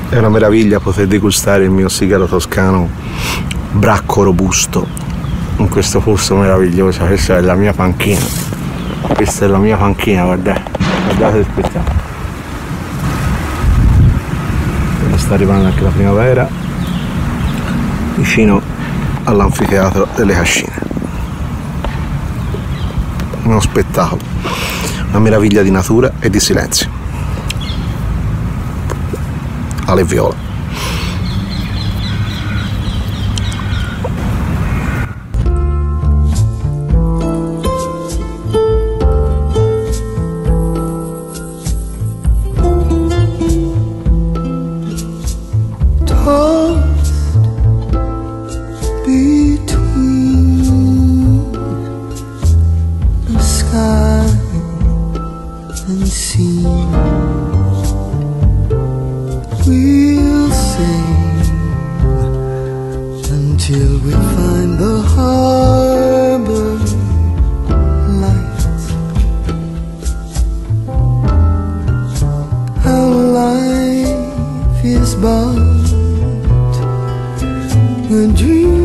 È una meraviglia poter degustare il mio sigaro toscano bracco robusto in questo posto meraviglioso. Questa è la mia panchina. Questa è la mia panchina, guardate. Guardate il spettacolo. Sta arrivando anche la primavera vicino all'anfiteatro delle Cascine. Uno spettacolo, una meraviglia di natura e di silenzio. Ale viola. We'll sing until we find the harbor lights. Our life is but a dream.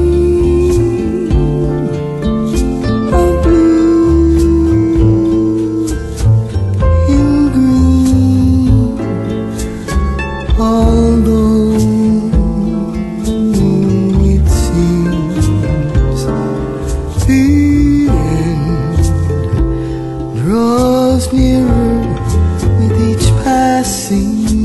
Although it seems the end draws nearer with each passing